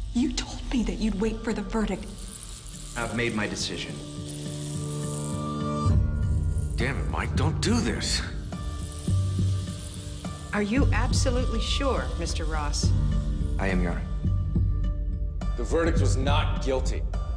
You told me that you'd wait for the verdict. I've made my decision. Damn it, Mike, don't do this. Are you absolutely sure, Mr. Ross? I am, Your Honor. The verdict was not guilty.